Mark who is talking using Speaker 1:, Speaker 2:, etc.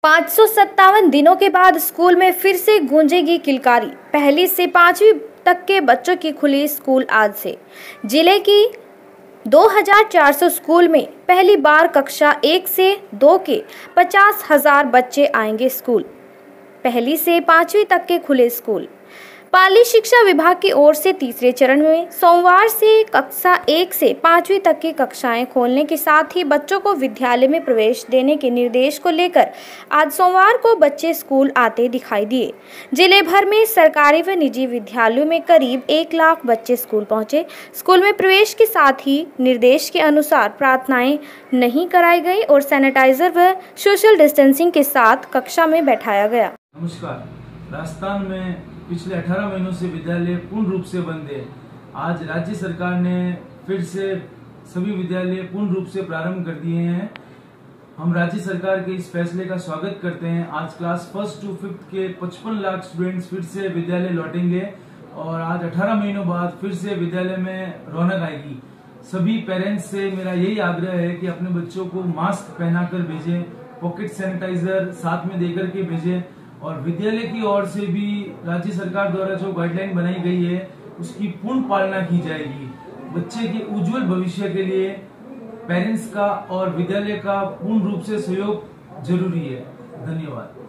Speaker 1: 557 दिनों के बाद स्कूल में फिर से गूंजेगी किलकारी। पहली से 5वीं तक के बच्चों की खुली स्कूल आज से। जिले की 2400 स्कूल में पहली बार कक्षा 1 से 2 के 50,000 बच्चे आएंगे स्कूल। पहली से 5वीं तक के खुले स्कूल। पाली शिक्षा विभाग की ओर से तीसरे चरण में सोमवार से कक्षा 1 से 5वीं तक की कक्षाएं खोलने के साथ ही बच्चों को विद्यालय में प्रवेश देने के निर्देश को लेकर आज सोमवार को बच्चे स्कूल आते दिखाई दिए। जिले भर में सरकारी व निजी विद्यालयों में करीब 1 लाख बच्चे स्कूल पहुंचे। स्कूल में प्रवेश के साथ ही निर्देश के अनुसार प्रार्थनाएं नहीं कराई गई और सैनिटाइजर व सोशल डिस्टेंसिंग के साथ कक्षा में बैठाया गया।
Speaker 2: नमस्कार। राजस्थान में पिछले 18 महीनों से विद्यालय पूर्ण रूप से बंद है। आज राज्य सरकार ने फिर से सभी विद्यालय पूर्ण रूप से प्रारंभ कर दिए हैं। हम राज्य सरकार के इस फैसले का स्वागत करते हैं। आज क्लास 1 to 5 के 55 लाख स्टूडेंट्स फिर से विद्यालय लौटेंगे और आज 18 महीनों बाद फिर से विद्यालय में रौनक आएगी। सभी पेरेंट्स से मेरा यही आग्रह है कि अपने बच्चों को मास्क पहनाकर भेजें, पॉकेट सैनिटाइजर साथ में देकर के भेजें और विद्यालय की ओर से भी राज्य सरकार द्वारा जो गाइडलाइन बनाई गई है उसकी पूर्ण पालना की जाएगी। बच्चे के उज्जवल भविष्य के लिए पेरेंट्स का और विद्यालय का पूर्ण रूप से सहयोग जरूरी है। धन्यवाद।